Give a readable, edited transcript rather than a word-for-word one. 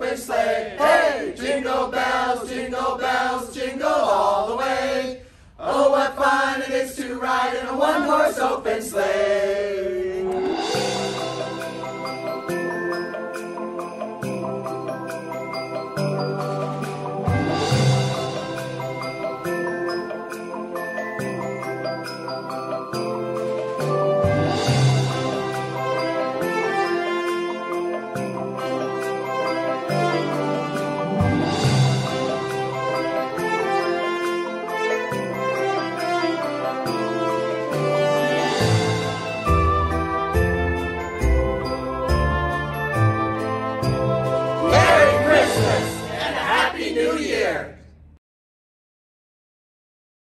open sleigh. Hey, jingle bells, jingle all the way. Oh, what fun it is to ride in a one-horse open sleigh. New Year!